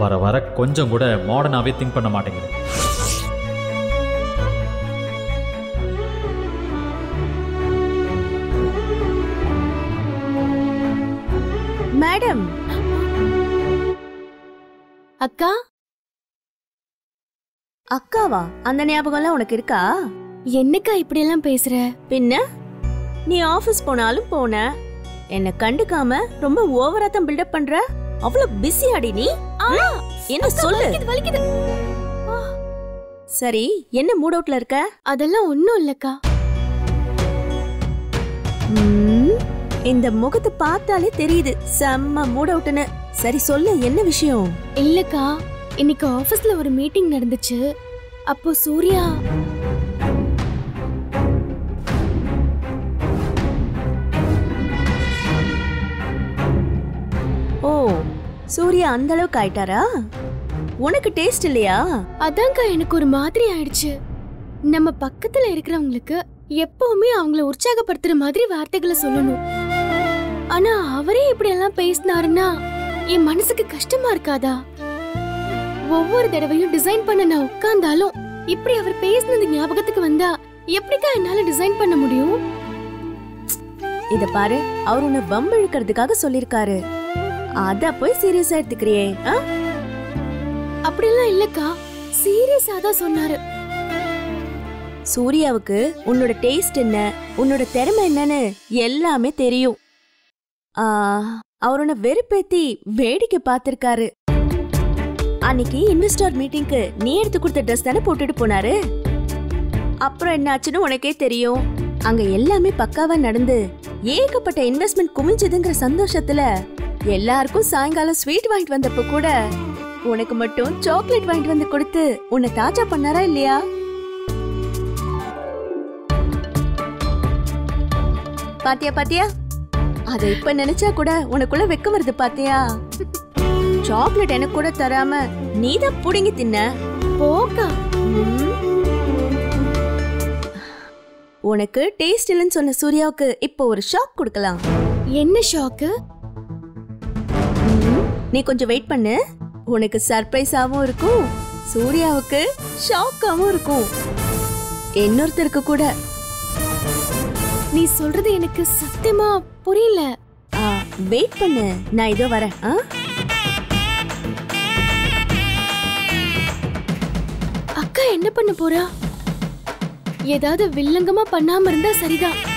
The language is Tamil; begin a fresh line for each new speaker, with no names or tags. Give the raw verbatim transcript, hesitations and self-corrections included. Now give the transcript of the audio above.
வர வர கொஞ்சம் கூட மாடர்னாவே திங்க் பண்ண மாட்டேங்குது.
மேடம்.
அக்கா.
அக்காவா? அந்த ஞாபகம்லாம் உனக்கு இருக்கா?
என்னக்கா இப்படி எல்லாம் பேசுற?
பின்ன நீ ஆபீஸ் போனாலும் போன, என்ன கண்டுக்காம ரொம்ப ஓவரா தான் பில்டப் பண்ற. அவ்வளவு பிஸி ஆடி நீ. என்ன சொல்லு. சரி, என்ன மூட் அவுட்ல இருக்க?
அதெல்லாம் ஒண்ணும் இல்லக்கா.
இந்த முகத்தை பார்த்தாலே தெரியுது செம்ம மூட் அவுட்னு. சரி சொல்லு, என்ன விஷயம்?
இல்லக்கா, இன்னைக்கு ஆபீஸ்ல ஒரு மீட்டிங் நடந்துச்சு. அப்போ சூர்யா
ஓ, சூர்யா அந்த அளவுக்கு ஆயிட்டாரா? உனக்கு டேஸ்ட் இல்லையா?
அதான்க்கா எனக்கு ஒரு மாதிரி ஆயிடுச்சு. நம்ம பக்கத்துல இருக்கிறவங்களுக்கு எப்பவுமே அவங்கள உற்சாகப்படுத்துற மாதிரி வார்த்தைகளை சொல்லணும். ஆனா அவரே இப்படி எல்லாம் பேசினாருன்னா என் மனசுக்கு கஷ்டமா இருக்காதா? ஒவ்வொரு தடவையும் டிசைன் பண்ண நான் உட்கார்ந்தாலும் இப்படி அவர் பேசினது ஞாபகத்துக்கு வந்தா எப்படிக்கா என்னால டிசைன் பண்ண முடியும்?
இத பாரு, அவர் உன்னை பம்பு இழுக்கிறதுக்காக சொல்லிருக்காரு. அத போய் சீரியஸா எடுத்துக்கிறியே?
அப்படிலாம் இல்லக்கா, சீரியஸா தான் சொன்னாரு.
சூர்யாவுக்கு உன்னோட டேஸ்ட் என்ன, உன்னோட திறமை என்னன்னு எல்லாமே தெரியும். அவர் உன்னை வெறுப்பேத்தி வேடிக்கை பார்த்திருக்காரு. அன்னைக்கு இன்வெஸ்டர் மீட்டிங்க்கு நீ எடுத்து கொடுத்த ட்ரெஸ் தானே போட்டுட்டு போனாரு. அப்புறம் என்ன ஆச்சுன்னு உனக்கே தெரியும். அங்க எல்லாமே பக்காவா நடந்து ஏகப்பட்ட இன்வெஸ்ட்மெண்ட் குமிஞ்சதுங்கிற சந்தோஷத்துல எல்லாருக்கும் சாயங்காலம் ஸ்வீட் வாங்கிட்டு வந்தப்ப கூட உனக்கு மட்டும் சாக்லேட் வாங்கிட்டு வந்து கொடுத்து உன்னை தாஜா பண்ணாரா இல்லையா? பாத்தியா பாத்தியா, அத இப்ப நினைச்சா கூட உனக்குள்ள வெக்கம் வருது பாத்தியா? சாக்லேட் எனக்கு கூட தராம நீதான் புடிங்கி தின்ன.
போக்கா.
உனக்கு டேஸ்ட் இல்லைன்னு சொன்ன சூர்யாவுக்கு இப்போ ஒரு ஷாக் கொடுக்கலாம்.
என்ன ஷாக்கு?
நீ கொஞ்சம் வெயிட் பண்ணு. உனக்கு சர்ப்ரைஸாவும் இருக்கும், சூர்யாவுக்கு ஷாக்காவும் இருக்கும், இன்னொருத்தருக்கு கூட.
நீ சொல்றது எனக்கு சத்தியமா புரியல.
வெயிட் பண்ணு, நான் இதோ வரேன்.
அக்கா என்ன பண்ண போறா? ஏதாவது வில்லங்கமா பண்ணாம இருந்தா சரிதான்.